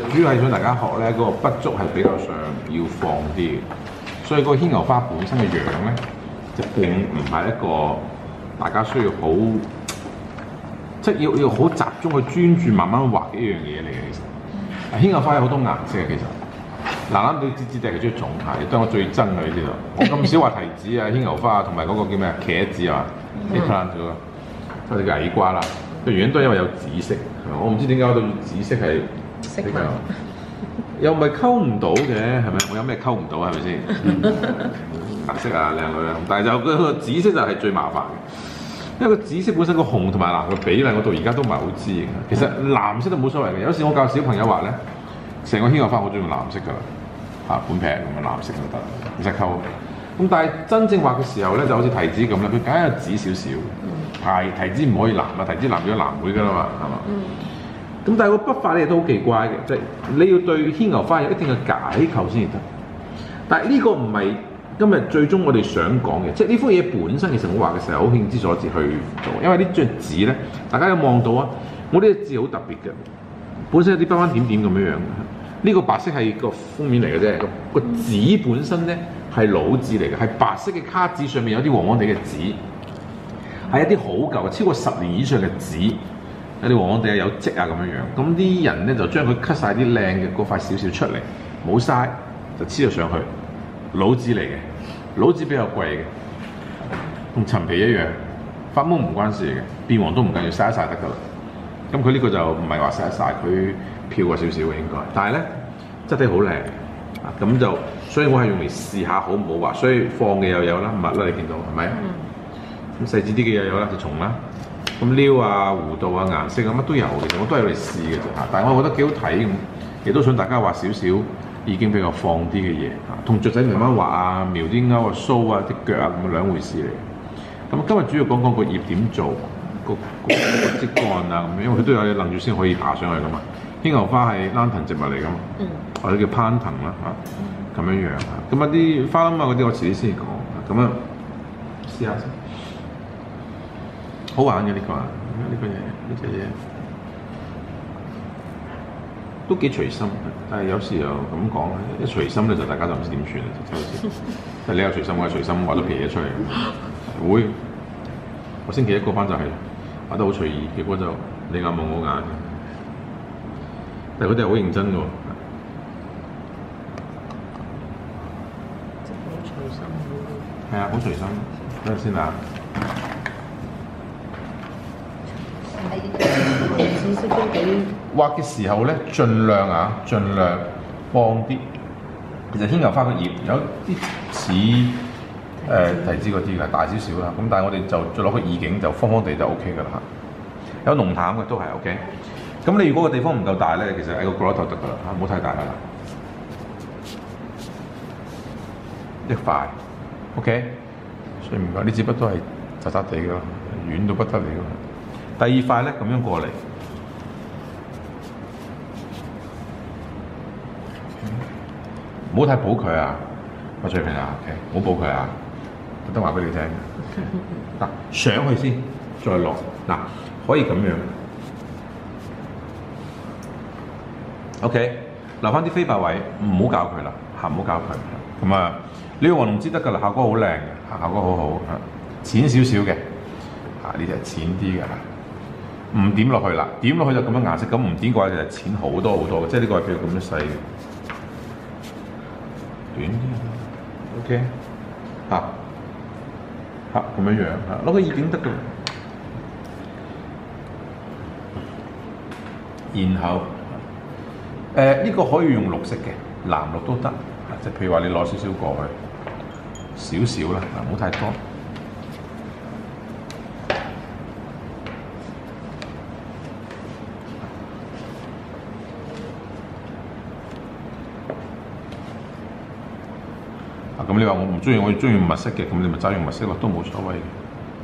主要係想大家學咧，嗰個筆觸係比較上要放啲嘅，所以嗰個牽牛花本身嘅樣咧，就並唔係一個大家需要好，即係要好集中去專注慢慢畫嘅一樣嘢嚟嘅。其實牽牛花有好多顏色嘅，其實嗱你知係其中一種嚇，亦都係我最憎嘅呢啲度。我咁少話提子啊、牽牛花啊，同埋嗰個叫咩啊茄子啊，啲 plant 咗，或者叫矮瓜啦。個原因都係因為有紫色，我唔知點解我對紫色係比較又唔係溝唔到嘅，係咪？我有咩溝唔到係咪先？顏色啊，靚女啊，但係就個紫色就係最麻煩嘅，因為個紫色本身個紅同埋藍嘅比例，我到而家都唔係好知嘅。其實藍色都冇所謂嘅，有時我教小朋友畫咧，成個牽牛花我中意用藍色㗎啦，嚇本劈咁嘅藍色就得，唔使溝。咁但係真正畫嘅時候咧，就好似提子咁啦，佢梗係有紫少少。係提子唔可以藍啊，提子藍咗藍莓㗎啦嘛，係嘛？咁但係個筆法咧都好奇怪嘅，即係你要對牽牛花有一定嘅解構先至得。但係呢個唔係今日最終我哋想講嘅，即係呢幅嘢本身其實我畫嘅時候好興之所至去做，因為呢張紙咧，大家有望到啊，我呢個字好特別嘅，本身有啲斑斑點點咁樣樣嘅。呢個白色係個封面嚟嘅啫，個紙本身咧係老字嚟嘅，係白色嘅卡紙上面有啲黃黃地嘅紙。係一啲好舊嘅，超過10年以上嘅紙，有啲黃黃地有跡啊咁樣樣。咁啲人咧就將佢 cut 晒啲靚嘅嗰塊少少出嚟，冇嘥就黐咗上去。老紙嚟嘅，老紙比較貴嘅，同陳皮一樣，發毛唔關事嘅，變黃都唔緊要，曬一曬得㗎啦。咁佢呢個就唔係話曬一曬，佢漂過少少嘅應該，但係咧質地好靚啊，咁就所以我係用嚟試下好唔好畫，所以放嘅又有啦，蜜啦你見到係咪？咁細緻啲嘅又有啦，就蟲啦，咁撩啊、弧度啊、顏色啊乜都有，其實我都係嚟試嘅啫嚇。但係我覺得幾好睇咁，亦都想大家畫少少已經比較放啲嘅嘢嚇，同雀仔慢慢畫啊、描啲勾啊、鬚啊、啲腳啊咁兩回事嚟。咁今日主要講講個葉點做，個枝幹啊咁樣，因為佢都有嘢楞住先可以爬上去噶嘛。牽牛花係蘭藤植物嚟噶嘛，或者叫攀藤啦嚇，咁樣樣嚇。咁啊啲花冧啊嗰啲我遲啲先講，咁啊試下先。好玩嘅呢個啊，呢個嘢呢隻嘢都幾隨心，但係有時又咁講一隨心咧就大家就唔知點算啦，就好似即係你有隨心，我有隨心，畫咗皮嘢出嚟，會我星期一個班就係畫得好隨意，結果就你眼望我眼，但係佢哋係好認真嘅喎， 即係好隨心嘅。 係啊，好隨心，等陣先啊。 紫色都幾畫嘅時候咧，盡量放啲。其實牽牛花個葉有啲似提子嗰啲嘅，大少少啦。咁但係我哋就再攞個意境就方方地就 O K 㗎啦嚇。有濃淡嘅都係 O K。咁你如果個地方唔夠大咧，其實喺個角落頭得㗎啦嚇，唔好太大啦。一塊 O K。所以唔該，呢支筆都係渣渣地㗎，軟到不得了。第二塊咧咁樣過嚟，唔好太補佢啊，麥翠萍啊 ，OK， 唔好補佢啊，特登話俾你聽。嗱，上去先，再落，嗱，可以咁樣 ，OK， 留翻啲飛白位，唔好搞佢啦，嚇，唔好搞佢。咁啊，呢個黃龍枝得㗎啦，效果好靚嘅，效果好好嚇，淺少少嘅，嚇呢隻淺啲嘅。唔點落去啦，點落去就咁樣顏色，咁唔點嘅話就係淺好多好多嘅，即係呢個係譬如咁樣細嘅，短啲 ，OK， 嚇咁樣樣嚇，攞個意境得㗎。然後呢個可以用綠色嘅，藍綠都得，即係譬如話你攞少少過去，少少啦，唔好太多。咁你話我唔中意，我中意墨色嘅，咁你咪齋用墨色咯，都冇所謂嘅。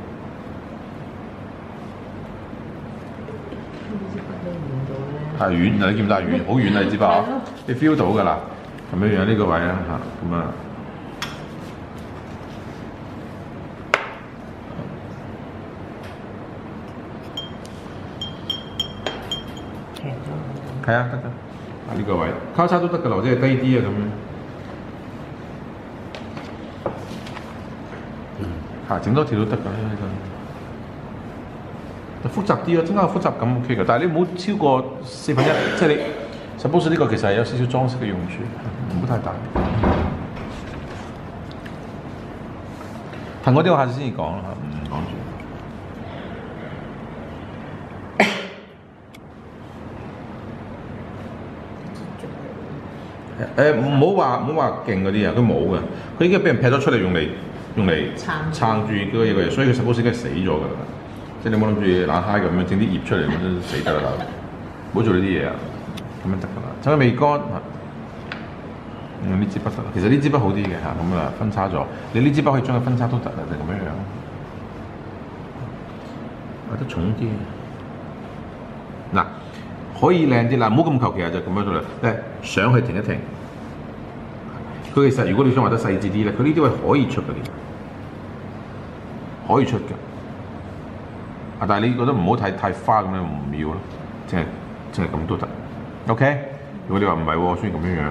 係軟，你見唔見係軟？好軟啊！你知吧？你 feel 到㗎啦，咁樣樣呢個位啊嚇，咁啊。係啊，得㗎。 呢個位交叉都得㗎啦，或者係低啲啊咁樣。整多條都得㗎呢個。複雜啲咯，增加個複雜感 OK 嘅，但係你唔好超過1/4，即係你 suppose 呢個其實係有少少裝飾嘅用處，唔好太大。騰嗰啲我下次先至講啦，唔講住。唔好話勁嗰啲啊，佢冇嘅，佢已經俾人劈咗出嚟用嚟撐住嗰個嘢，所以佢 suppose 應該死咗㗎啦。即係你冇諗住冷嗨咁樣整啲葉出嚟咁都死得啦，唔好做呢啲嘢啊，咁樣得㗎啦。趁佢未乾，用呢支筆得啦。其實呢支筆好啲嘅嚇，咁啊分叉咗，你呢支筆可以將佢分叉都得啦，就咁樣樣。或者重啲，嗱可以靚啲啦，唔好咁求其啊，就咁樣做啦。上去停一停，佢其實如果你想畫得細緻啲咧，佢呢啲位可以出嘅，可以出嘅。但係你覺得唔好太花咁樣唔要咯，淨係咁都得。OK， 如果你話唔係喎，我中意咁樣樣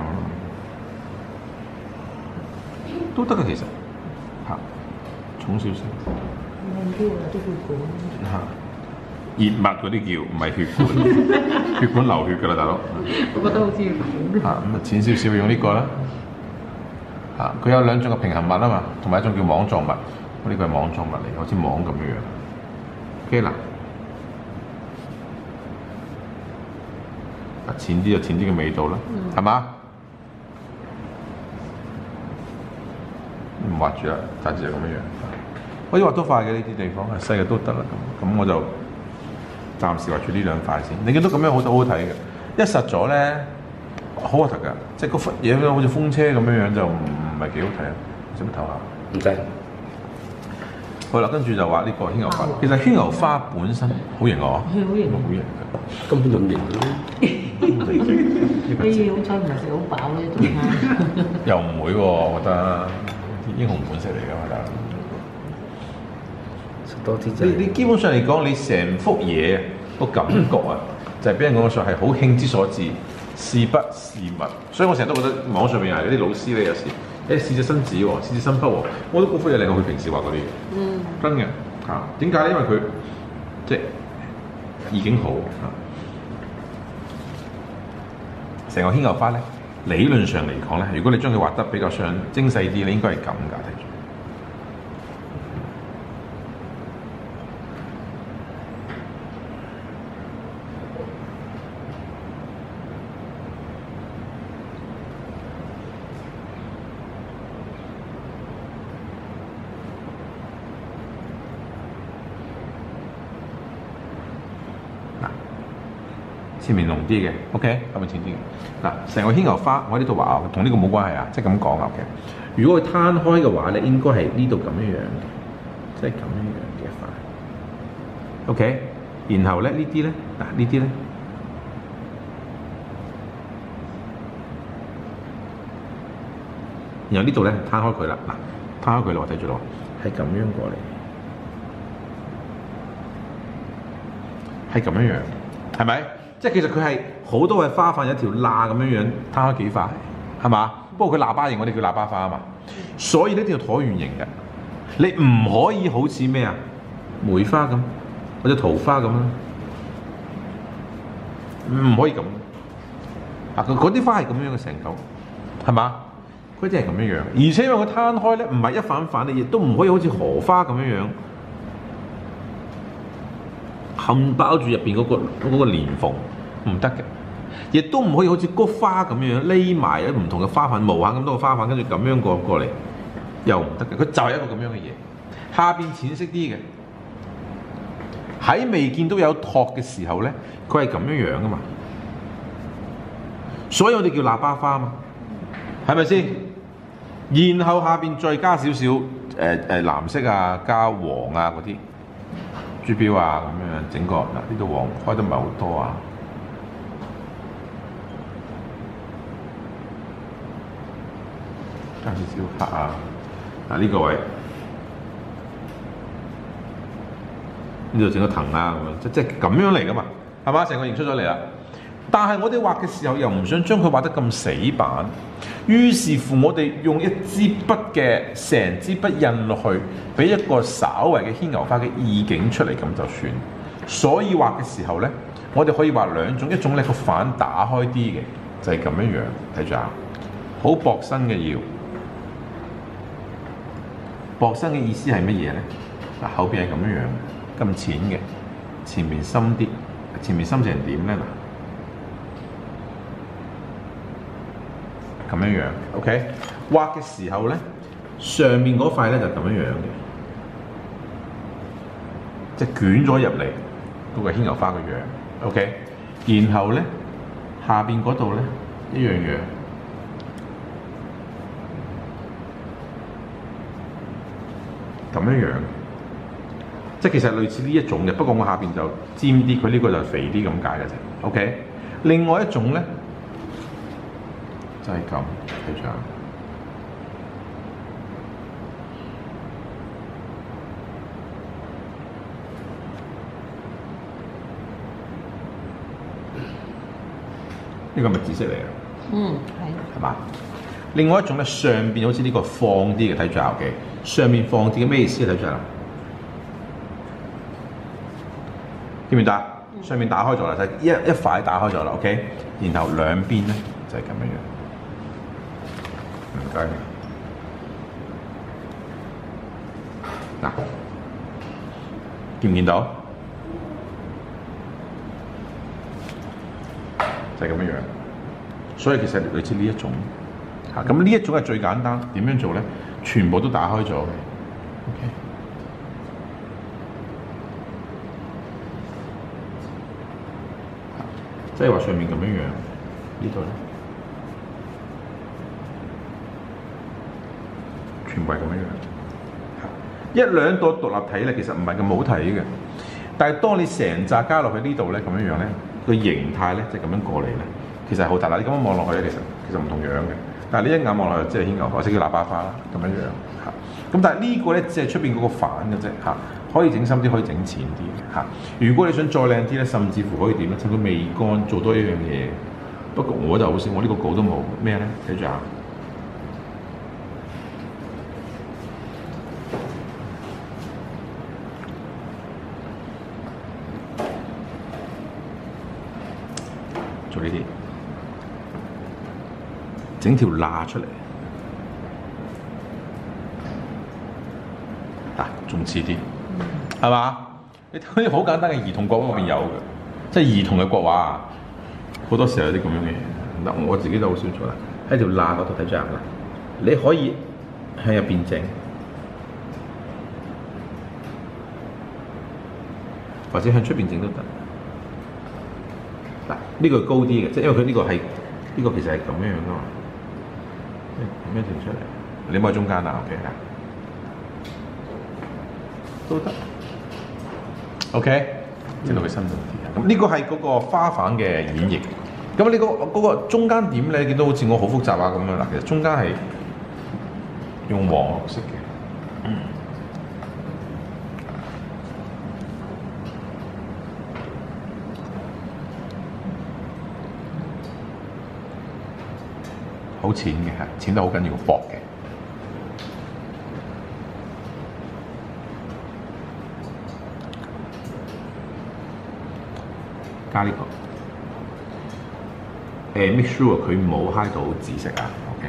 都得嘅，其實嚇重少少。 靚啲啊，啲血管。 嚇，熱脈嗰啲叫，唔係血管，血管流血㗎啦，大佬。 我覺得好似血管。 咁啊淺少少用呢個啦。佢有兩種嘅平衡物啊嘛，同埋一種叫網狀物。呢個係網狀物嚟，好似網咁樣樣。OK 啦，淺啲就淺啲嘅味道啦，係嘛？唔畫住啦，大致就咁樣樣。可以畫多塊嘅呢啲地方，係細嘅都得啦。咁我就暫時畫住呢兩塊先。你見到咁樣好睇嘅，一實咗咧好核突㗎，即係嗰忽嘢好似風車咁樣樣就唔係幾好睇啊！使唔使唞下？ 唔使。 好啦，跟住就畫呢個牽牛花。其實牽牛花本身好型喎， 係好型， 好型嘅， 根本就唔型。 你好彩唔係食好飽咧，中間。 又唔會喎，我覺得英雄本色嚟㗎嘛，大佬。 食多啲啫。 你基本上嚟講，你成幅嘢個感覺啊，就係俾人講上係好興之所至，是筆是物。所以我成日都覺得網上面有啲老師咧，有時試隻新紙喎，試隻新筆喎，我都嗰幅嘢令我佢平時畫嗰啲嘅。真嘅嚇，點解咧？因為佢即係意境好嚇。成個牽牛花咧，理論上嚟講咧，如果你將佢畫得比較上精細啲，你應該係咁㗎，睇住。前面濃啲嘅 ，OK， 後面淺啲嘅。嗱，成個牽牛花，我喺呢度畫啊，同呢個冇關係啊，即係咁講啊。OK， 如果佢攤開嘅話咧，應該係呢度咁樣樣嘅，即係咁樣樣嘅塊。OK， 然後咧呢啲咧，嗱呢啲咧，然後呢度咧攤開佢啦，嗱攤開佢咯，我睇住咯，係咁樣過嚟，係咁樣樣，係咪？即係其實佢係好多嘅花瓣，有一條罅咁樣樣攤開幾塊，係嘛？不過佢喇叭形，我哋叫喇叭花啊嘛。所以呢條橢圓形嘅，你唔可以好似咩啊梅花咁或者桃花咁啦，唔可以咁。嗰啲花係咁樣嘅成嚿，係嘛？嗰啲係咁樣樣，而且因為佢攤開咧，唔係一反反，你亦都唔可以好似荷花咁樣樣。冚包住入邊嗰個連縫唔得嘅，亦都唔可以好似菊花咁樣匿埋喺唔同嘅花瓣，無限咁多個花瓣，跟住咁樣過嚟，又唔得嘅。佢就係一個咁樣嘅嘢，下邊淺色啲嘅，喺未見到有托嘅時候咧，佢係咁樣樣噶嘛。所以我哋叫喇叭花嘛，係咪先？然後下邊再加少少藍色啊，加黃啊嗰啲。珠標啊咁樣整個嗱，呢度黃開得唔係好多啊，加少少黑啊，嗱呢個位呢度整個藤啊咁樣，即係咁樣嚟噶嘛，係嘛？成個形出咗嚟啦。 但係我哋畫嘅時候又唔想將佢畫得咁死板，於是乎我哋用一支筆嘅成支筆印落去，俾一個稍為嘅牽牛花嘅意境出嚟咁就算。所以畫嘅時候咧，我哋可以畫兩種，一種咧個反打開啲嘅，就係咁樣樣，睇住啊，好薄身嘅要。薄身嘅意思係乜嘢咧？嗱，後邊係咁樣樣，咁淺嘅，前面深啲，前面深成點咧？嗱。咁樣樣 ，OK， 畫嘅時候咧，上面嗰塊咧就咁樣樣嘅，即係捲咗入嚟嗰個牽牛花嘅樣 ，OK， 然後咧下邊嗰度咧一樣樣，咁樣樣，即係其實類似呢一種嘅，不過我下邊就尖啲，佢呢個就肥啲咁解嘅啫 ，OK， 另外一種咧。就係咁，睇住啊！呢個咪紫色嚟啊？係嘛？另外一種咧，上邊好似呢個放啲嘅，睇住啊，OK，上面放啲嘅咩意思啊？睇住啊！見唔見到啊？上面打開咗啦，就係一塊打開咗啦，OK， 然後兩邊咧就係咁樣樣。唔該，嗱，見唔見到？就係咁樣樣，所以其實類似呢一種嚇，咁呢一種係最簡單。點樣做咧？全部都打開咗嘅 ，OK。即係話上面咁樣樣，呢度咧。全部係咁樣樣，一兩個獨立體咧，其實唔係咁好睇嘅。但係當你成扎加落去呢度咧，咁樣樣咧，個形態咧就咁樣過嚟咧，其實係好大啦。你咁樣望落去咧，其實唔同樣嘅。但係呢一眼望落去，即係牽牛花，或者叫喇叭花啦，咁樣樣嚇。咁但係呢個咧，只係出邊嗰個反嘅啫嚇，可以整深啲，可以整淺啲嚇。如果你想再靚啲咧，甚至乎可以點咧？趁佢未乾，做多一樣嘢。不過我就好少，我呢個稿都冇咩咧，睇住啊！做呢啲，整條罅出嚟，嗱，仲似啲，係嘛？你睇啲好簡單嘅兒童國畫嗰邊有嘅，即係兒童嘅國畫啊，好多時候有啲咁樣嘅嘢。嗱，我自己都好少做啦，喺條罅嗰度睇住啊，你可以向入邊整，或者向出邊整都得。嗱，呢個高啲嘅，即係因為佢呢個係呢個其實係咁樣噶嘛，咁樣整出嚟，你摸喺中間啊 ，OK 啊，都得 ，OK， 整到佢深度啲。咁呢個係嗰個花瓣嘅演繹。咁你嗰個中間點咧，見到好似我好複雜啊咁樣嗱，其實中間係用黃綠色嘅。好淺嘅係，淺得好緊要，薄嘅。加呢個，make sure 佢冇揩到紫色啊 ，OK，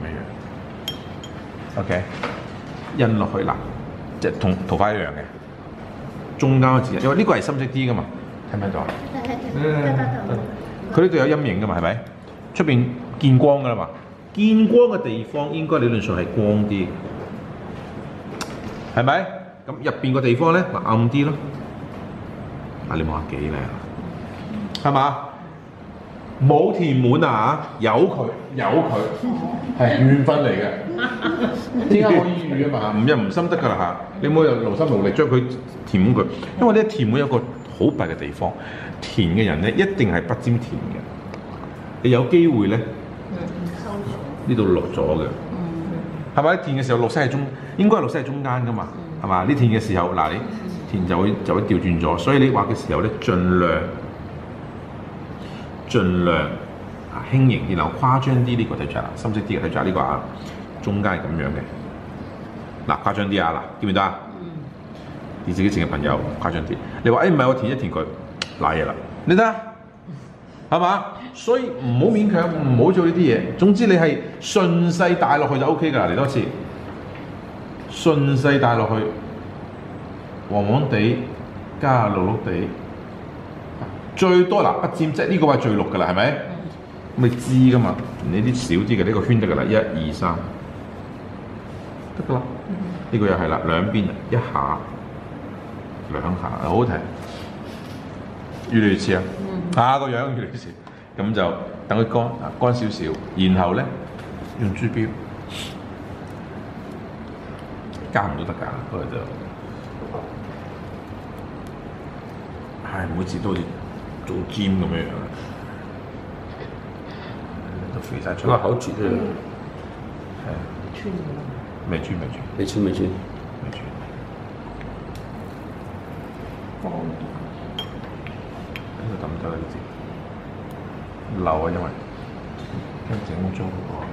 咁樣樣 ，OK， 印落去嗱，即係同桃花一樣嘅，中間個字，因為呢個係深色啲噶嘛，睇唔睇到啊？佢呢度有陰影噶嘛，係咪？出邊見光噶啦嘛。見光嘅地方應該理論上係光啲，係咪？咁入邊個地方咧，咪暗啲咯。嗱，你望下幾靚，係嘛？冇填滿啊！由佢，係緣分嚟嘅。點解可以預啊嘛？唔入唔深得㗎啦嚇！你冇又勞心勞力將佢填滿佢，因為咧填滿有個好弊嘅地方，填嘅人咧一定係不尖填嘅。你有機會咧。呢度綠咗嘅，係咪？填嘅時候綠色係中，應該係綠色係中間噶嘛，係嘛？你填嘅時候，嗱你填就會調轉咗，所以你畫嘅時候咧，盡盡量輕盈啲，然後誇張啲呢個睇住啦，深色啲嘅睇住呢個啊，中間係咁樣嘅。嗱，誇張啲啊，嗱，見唔見得啊？電視機前嘅朋友誇張啲，你話唔係我填一填佢，賴嘢啦，你睇下，係嘛？所以唔好勉強，唔好做呢啲嘢。總之你係順勢帶落去就 O K 㗎啦，嚟多次，順勢帶落去，黃黃地加綠綠地，最多嗱不尖，即係呢個位最綠㗎啦，係咪？咁你知㗎嘛？你啲少啲嘅呢個圈得㗎啦，1、2、3，得㗎啦。呢個又係啦，兩邊一下。2下，好好睇，越嚟越似啊！個樣越嚟越似，咁就等佢乾，乾少少，然後咧用珠標加唔都得㗎，不過就每次都好似做尖咁樣樣，都肥晒出嚟。 個口絕啊！ 係啊， 穿㗎啦， 未穿。呢個抌得啦，呢字漏啊，因為跟整污糟嗰個。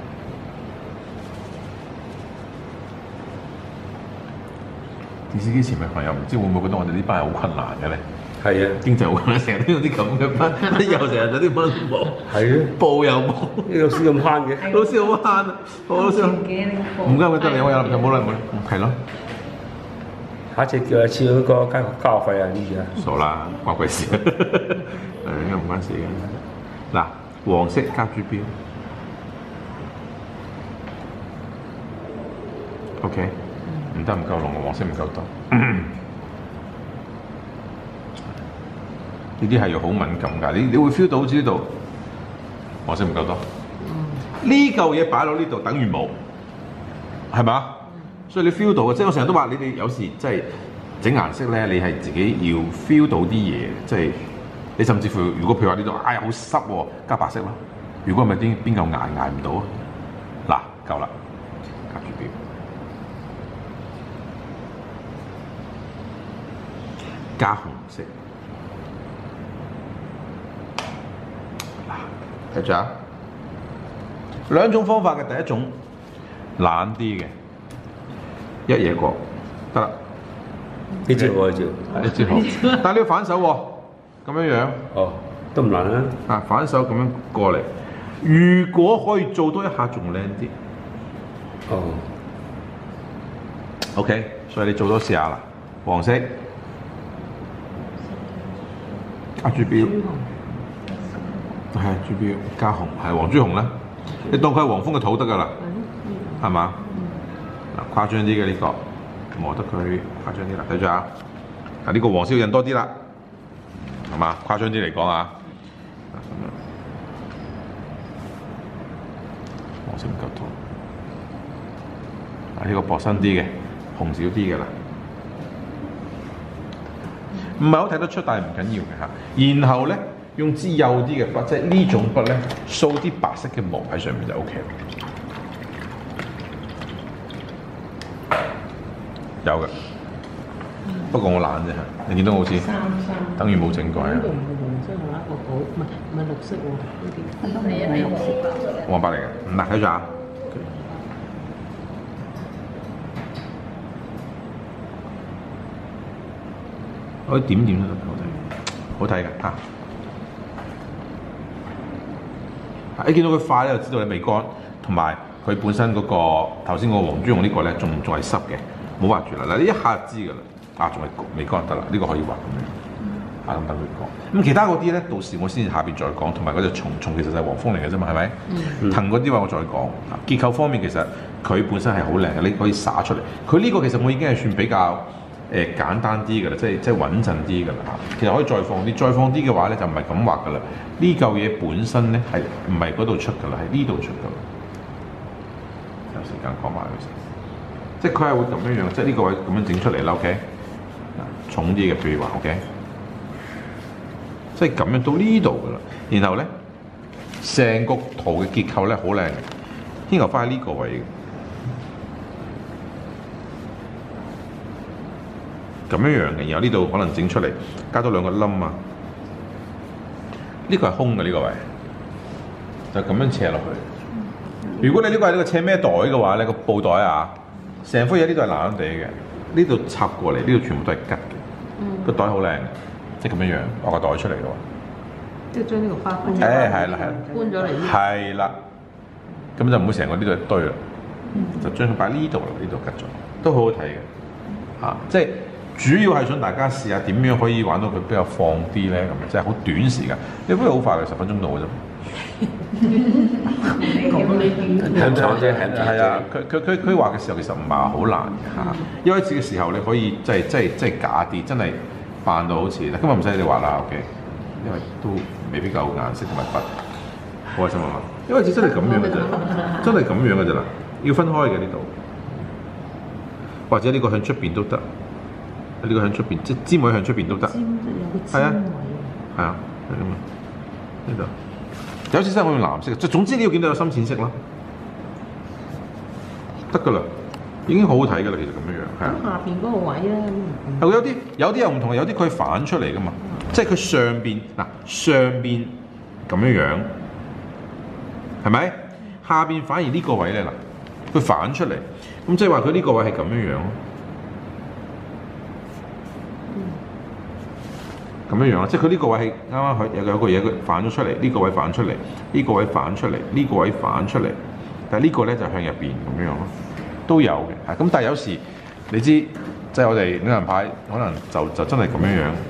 電視機前面朋友唔知會唔會覺得我哋呢班係好困難嘅咧？ 係啊， 經濟好困難，成日都有啲咁嘅班，又成日有啲蚊冇， 係啊， 報又冇， 呢老師咁慳嘅， 老師好慳啊！好老師，唔該唔得你，我有就冇啦，係咯。 下次叫佢黐嗰個交學費啊！呢啲啊， 傻啦，關鬼事，應該唔關事嘅。嗱，黃色加珠標 ，OK， 唔得唔夠濃，黃色唔夠多。呢啲係要好敏感㗎，你會 feel 到好似呢度黃色唔夠多。呢嚿嘢擺落呢度等於冇，係嘛？所以你 feel 到嘅，即係我成日都話你哋有時即係整顏色咧，你係自己要 feel 到啲嘢，即係你甚至乎如果譬如話呢度好濕喎，加白色咯。如果唔係邊嚿捱唔到啊？嗱，夠啦，夾住標，加紅色。嗱，睇住啊，兩種方法嘅，第一種懶啲嘅。一嘢過得啦， 呢招我招， 呢招好，但係你要反手喎，咁樣樣， 哦，都唔難啊。 反手咁樣過嚟，如果可以做多一下仲靚啲。 哦 ，OK， 所以你做多試下啦，黃色，加珠標，係珠標加紅，係黃珠紅啦，你當佢係黃蜂嘅土得㗎啦，係嘛？誇張啲嘅呢個，磨得佢誇張啲啦，睇住啊！呢個黃色印多啲啦，係嘛？誇張啲嚟講啊，咁樣黃色唔夠多，呢個薄身啲嘅，紅少啲嘅啦，唔係好睇得出，但係唔緊要嘅嚇。然後咧，用支幼啲嘅筆，即係呢種筆咧，掃啲白色嘅毛喺上面就 OK 啦。有嘅，不過我懶啫嚇，你見到我好似等於冇整過啊！ 呢度唔係黃色，係一個好，唔係綠色喎，呢啲都係綠色。 黃白嚟嘅，唔係睇住啊！可以點點都得，好睇嘅嚇。你見到佢快咧，就知道你未乾，同埋佢本身嗰個頭先個黃珠紅呢個咧，仲係濕嘅。冇畫住啦，嗱，你一下就知㗎啦，仲係未乾得啦，呢個可以畫咁樣，咁等佢乾。咁其他嗰啲咧，到時我先下邊再講，同埋嗰隻蟲其實就係黃蜂嚟嘅啫嘛，係咪？藤嗰啲話我再講。結構方面其實佢本身係好靚嘅，你可以灑出嚟。佢呢個其實我已經係算比較簡單啲㗎啦，即係穩陣啲㗎啦。其實可以再放啲，再放啲嘅話咧就唔係咁畫㗎啦。呢嚿嘢本身咧係唔係嗰度出㗎啦，係呢度出㗎。有時間講埋佢先。即係佢係會咁樣樣，即係呢個位咁樣整出嚟啦 ，OK？ 重啲嘅，譬如話 OK， 即係咁樣到呢度噶啦。然後咧，成個圖嘅結構咧好靚嘅，牽牛花喺呢個位咁樣樣嘅。然後呢度可能整出嚟，加多兩個冧啊， 呢個係空嘅呢個位，就咁樣斜落去。如果你呢個係呢個斜孭袋嘅話咧，個布袋啊，成副嘢呢度係爛爛地嘅，呢度插過嚟，呢度全部都係吉嘅。個袋好靚嘅，即係咁樣樣，攞個袋出嚟嘅喎。 即係將呢個花搬誒係啦， 搬咗嚟呢。 係啦，咁就唔會成個呢度一堆啦，就將佢擺呢度啦，呢度吉咗，都好好睇嘅。即係主要係想大家試下點樣可以玩到佢比較放啲咧，咁即係好短時間，你不如好快嘅10分鐘到嘅啫。 很長啫，很長係啊，佢話嘅時候其實唔係話好難嘅嚇，一開始嘅時候你可以即係假啲，真係扮到好似，今日唔使你畫啦 ，OK， 因為都未必夠顏色同埋筆，好開心啊嘛，因為只真係咁樣嘅啫，真係咁樣嘅啫啦，要分開嘅呢度，或者呢個向出邊都得，呢個向出邊，即係尖位向出邊都得，係啊，係啊，係咁啊，呢度。有次真係我用藍色嘅，總之你要見到有深淺色啦，得㗎啦，已經好好睇㗎啦，其實咁樣樣，係啊。 下邊嗰個位咧， 係有啲又唔同，有啲佢反出嚟㗎嘛，即係佢上邊咁樣樣，係咪？下邊反而呢個位咧嗱，佢反出嚟，咁即係話佢呢個位係咁樣樣咯。咁樣樣啦，即係佢呢個位係啱啱佢有個嘢佢反咗出嚟，呢個位反出嚟，呢個位反出嚟，呢個位反出嚟，但係呢個咧就向入邊咁樣樣咯，都有嘅。咁但係有時你知，即係我哋兩人牌可能就真係咁樣樣，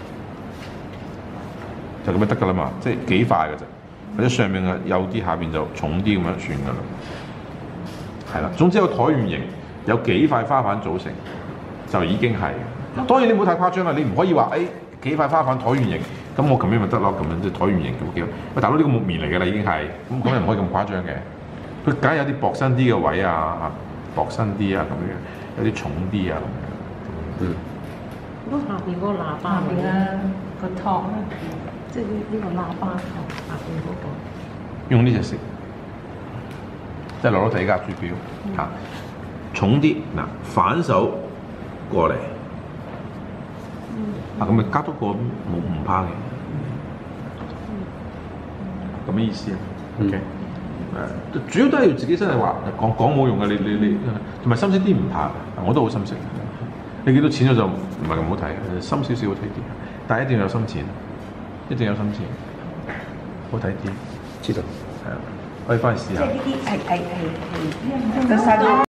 就咁樣得㗎啦嘛，即係幾塊嘅啫，或者上面嘅幼啲，下邊就重啲咁樣算㗎啦。係啦，總之個橢圓形有幾塊花瓣組成，就已經係。當然你唔好太誇張啦，你唔可以話幾塊花瓣橢圓形，咁我咁樣咪得咯，咁樣即係橢圓形咁幾。喂，大佬呢個木棉嚟㗎啦，已經係，咁又唔可以咁誇張嘅。佢梗係有啲薄身啲嘅位啊，薄身啲啊咁樣，有啲重啲啊咁樣。 咁下邊嗰個喇叭位啦，個托咧，即係呢個喇叭頭下邊嗰個。 用呢隻色，即係攞睇架豬表嚇，重啲嗱，反手過嚟。咁咪加多個唔怕嘅，咁嘅意思啊。OK，主要都係要自己真係話講冇用嘅，你同埋深色啲唔怕，我都好深色。你幾多錢咗就唔係咁好睇，深少少好睇啲，但係一定要有深淺，一定要有深淺，好睇啲。 知道， 係啊，可以翻去試下。 即係呢啲係